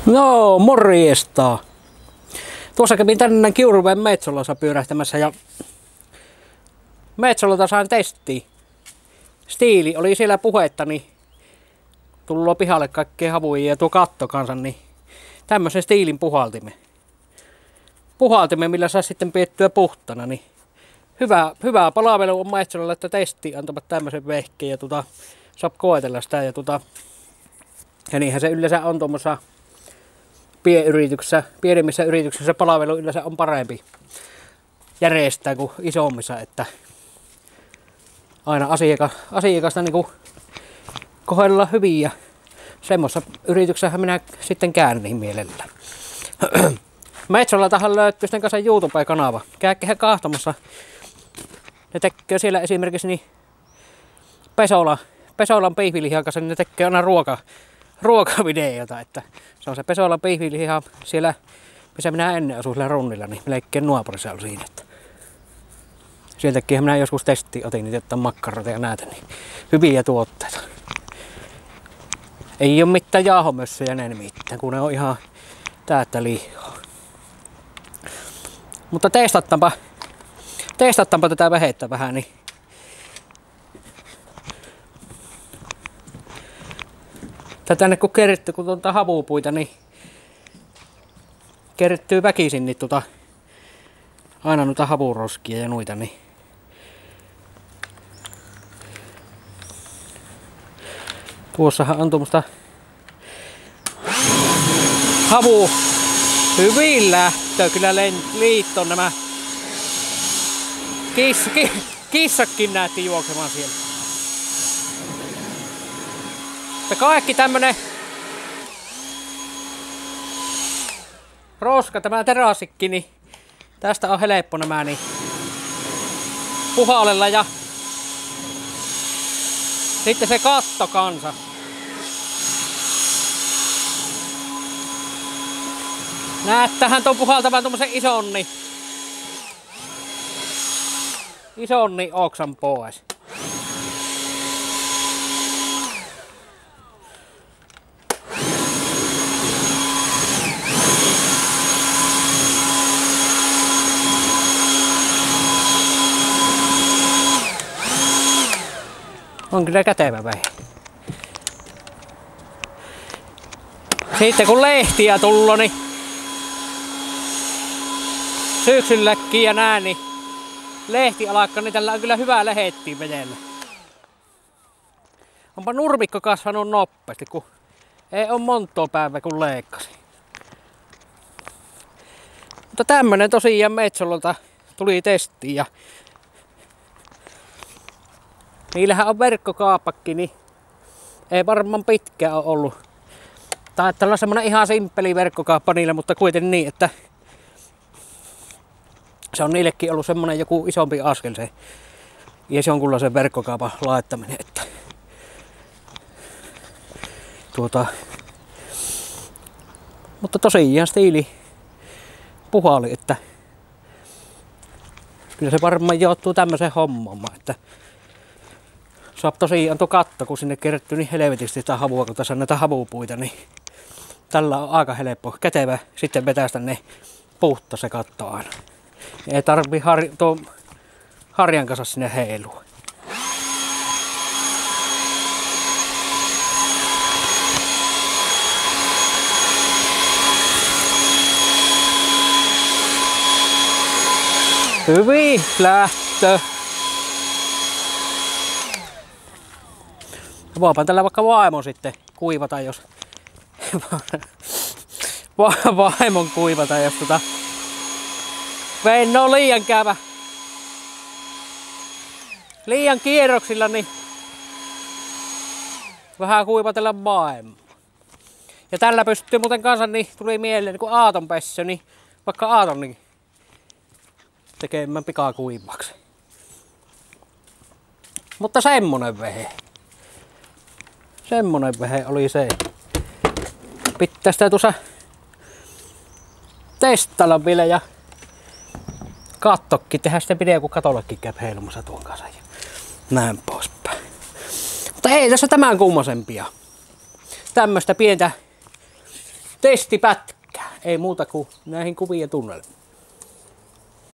No, morjesta. Tuossa kävin tänään Kiuruven Metsolassa pyörähtämässä ja Metsolta sain testiin. Stiili oli siellä puhetta, niin tullut pihalle kaikkea havuja ja tuo katto kanssa, niin tämmöisen stiilin puhaltimen, millä saa sitten piettyä puhtana. Niin hyvä palvelu on Metsolalla, että testi antavat tämmöisen vehkeen ja saa koetella sitä ja niinhän se yleensä on tuommoissa pienemmissä yrityksissä palvelu yleensä on parempi järjestää kuin isommissa, että aina asiakasta niin kohdella hyvin ja semmoisessa yrityksessä minä sitten käyn niin mielellään. Metsolatahan löytyy sitten kanssa YouTube-kanava. Käykää kahtomassa. Ne tekee siellä esimerkiksi niin Pesolan pihvilihan kanssa, niin ne tekee aina ruokavideota, että se on se Pesolan pihviliha siellä, missä minä ennen asuin sillä runnilla, niin melkein naapurissa oli siinä. Että sieltäkin minä joskus otin niitä jotain makkaroita ja näitä, niin hyviä tuotteita. Ei ole mitään jaahomössöjä ne mitään, kun ne on ihan täyttä lihaa. Mutta testattaanpa tätä vehettä vähän, niin tänne kun kerritty, kun tuota havupuita, niin kerrittyy väkisin niin aina noita havuroskia ja noita, niin tuossahan on tuommoista havu hyvin lähtö, kyllä liittoon nämä kissakin näytti juoksemaan siellä. Ja kaikki tämmönen roska, tämä terassikki, niin tästä on helppo nämä niin puhallella ja sitten se katto kanssa. Näettähän tuon puhaltavan tommosen isonni oksan pois. On kyllä kätevä vähi. Sitten kun lehtiä tullo, niin syksylläkin ja näin, niin lehti alkaa, niin tällä on kyllä hyvää lehettiä vedellä. Onpa nurmikko kasvanut nopeasti, kun ei ole montaa päivää kun leikkasi. Mutta tämmönen tosiaan Metsololta tuli testiin ja niillähän on verkkokaapakki, niin ei varmaan pitkään ole ollut. Taitaa olla semmonen ihan simppeli verkkokaappa niillä, mutta kuitenkin niin, että se on niillekin ollut semmonen joku isompi askel se jonkunlaisen verkkokaapan laittaminen, että mutta tosiaan stiili puhali, että kyllä se varmaan joutuu tämmöisen hommaan, että saa tosiaan tuo katto, kun sinne kertyy niin helvetisti sitä havua, kun tässä on näitä havupuita, niin tällä on aika helppo, kätevä sitten vetästä ne puhta se katto aina. Ei tarvii harjan kanssa sinne heilua. Hyvin lähtö. Voipa tällä vaikka vaimon sitten kuivata, jos vaimon kuivata, jos Venno on liian kävä. Liian kierroksilla, niin vähän kuivatella vaimo. Ja tällä pystyy muuten kanssa, niin tuli mieleen, kun aatonpessö, niin vaikka aaton niin tekemään pikakuivaksi. Mutta semmonen vehe oli se. Pitää sitä tuossa testailla vielä ja kattokki tehdä sitten video, kun katollekin käy heilumassa tuon kanssa ja näin poispäin. Mutta ei tässä tämän kummosempia. Tämmöstä testipätkä. Ei muuta kuin näihin kuviin ja tunnelmiin.